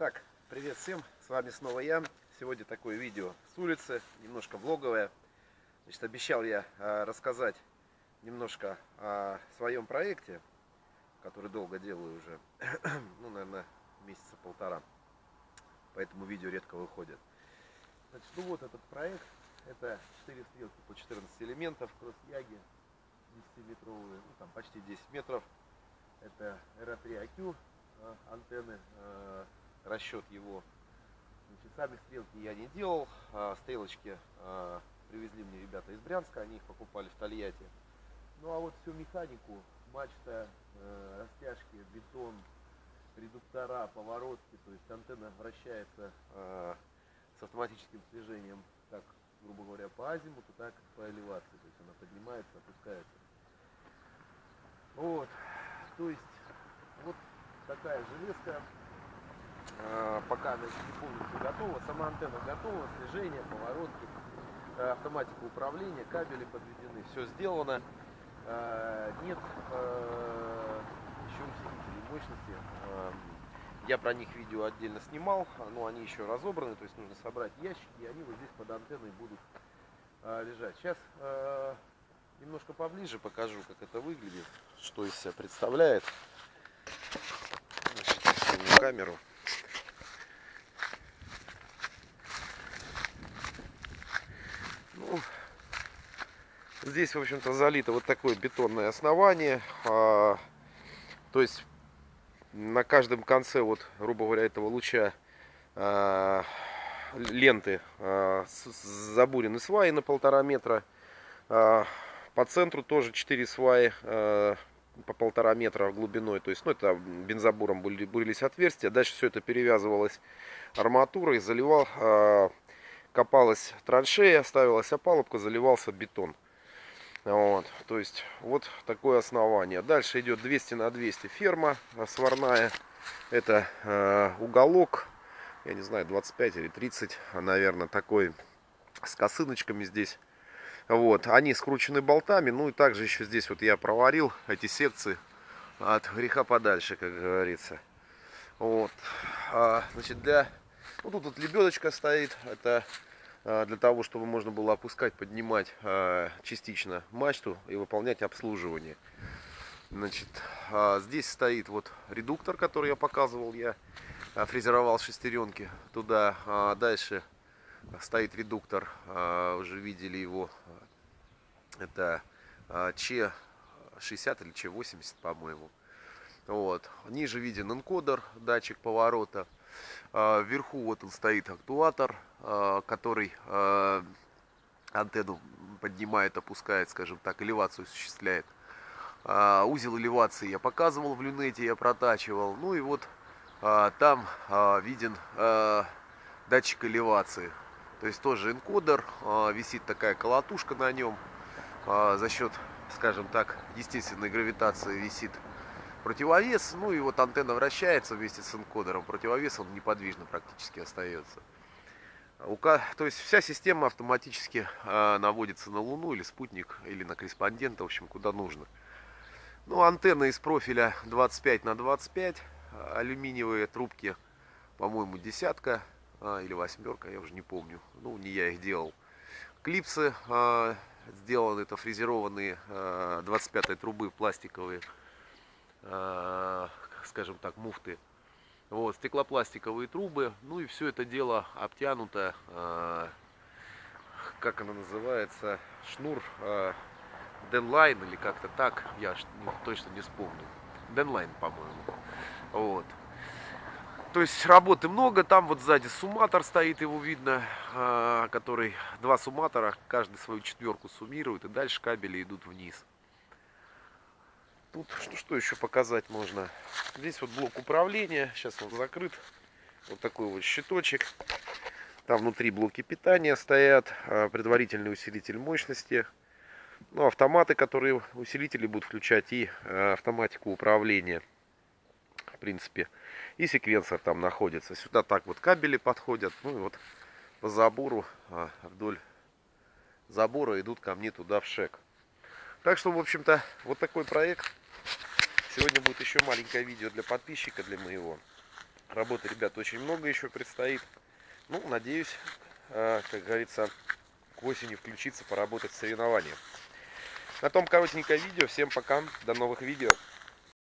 Итак, привет всем, с вами снова я. Сегодня такое видео с улицы, немножко влоговое. Значит, обещал я рассказать немножко о своем проекте, который долго делаю уже, ну, наверное, месяца полтора. Поэтому видео редко выходит. Значит, ну вот этот проект, это 4 стрелки по 14 элементов, кросс-яги 10-метровые, ну там почти 10 метров. Это RA3AQ антенны, расчет его. Значит, сами стрелки я не делал, стрелочки привезли мне ребята из Брянска, они их покупали в Тольятти. Ну а вот всю механику, мачта, растяжки, бетон, редуктора, поворотки, то есть антенна вращается с автоматическим слежением, как, грубо говоря, по азимуту, так и по элевации, то есть она поднимается, опускается. Вот, то есть вот такая железка. Пока она еще не полностью готова, сама антенна готова, слежение, поворотки, автоматика управления, кабели подведены, все сделано. Нет еще усилителей мощности. Я про них видео отдельно снимал, но они еще разобраны, то есть нужно собрать ящики, и они вот здесь под антенной будут лежать. Сейчас немножко поближе покажу, как это выглядит, что из себя представляет. Значит, сниму камеру. Здесь, в общем-то, залито вот такое бетонное основание. То есть на каждом конце, вот, грубо говоря, этого луча ленты забурены сваи на 1,5 метра. По центру тоже 4 сваи по 1,5 метра глубиной. То есть, ну, это бензобуром бурились отверстия. Дальше все это перевязывалось арматурой, копалась траншея, ставилась опалубка, заливался бетон. Вот, то есть вот такое основание. Дальше идет 200 на 200 ферма сварная. Это уголок, я не знаю, 25 или 30, наверное, такой, с косыночками здесь. Вот, они скручены болтами. Ну и также еще здесь вот я проварил эти секции от греха подальше, как говорится. Вот, значит, ну, тут вот лебедочка стоит. Это для того, чтобы можно было опускать, поднимать частично мачту и выполнять обслуживание. Значит, здесь стоит вот редуктор, который я показывал, я фрезеровал шестеренки туда. Дальше стоит редуктор, уже видели его, это Ч60 или Ч80, по-моему. Вот. Ниже виден энкодер, датчик поворота. Вверху вот он стоит актуатор, который антенну поднимает, опускает, скажем так, элевацию осуществляет. Узел элевации я показывал в люнете, я протачивал. Ну и вот там виден датчик элевации. То есть тоже энкодер, висит такая колотушка на нем. За счет, скажем так, естественной гравитации висит противовес, ну и вот антенна вращается вместе с энкодером, противовес он неподвижно практически остается. То есть вся система автоматически наводится на Луну или спутник, или на корреспондента, в общем, куда нужно. Ну, антенна из профиля 25 на 25, алюминиевые трубки, по-моему, 10 или 8, я уже не помню, ну, не я их делал. Клипсы сделаны, это фрезерованные 25-й трубы пластиковые, скажем так, муфты. Вот, стеклопластиковые трубы. Ну и все это дело обтянуто, как оно называется, шнур Денлайн или как-то так, я точно не вспомню. Денлайн, по-моему. Вот. То есть работы много. Там вот сзади сумматор стоит, его видно, который 2 сумматора, каждый свою четверку суммирует, и дальше кабели идут вниз. Тут что еще показать можно? Здесь вот блок управления. Сейчас он закрыт. Вот такой вот щиточек. Там внутри блоки питания стоят. Предварительный усилитель мощности. Ну, автоматы, которые усилители будут включать. И автоматику управления. В принципе. И секвенсор там находится. Сюда так вот кабели подходят. Ну и вот по забору, вдоль забора идут ко мне туда в ШЭК. Так что, в общем-то, вот такой проект. Сегодня будет еще маленькое видео для подписчика, для моего. Работы, ребят, очень много еще предстоит. Ну, надеюсь, как говорится, к осени включиться, поработать в соревнованиях. На том коротенькое видео. Всем пока, до новых видео.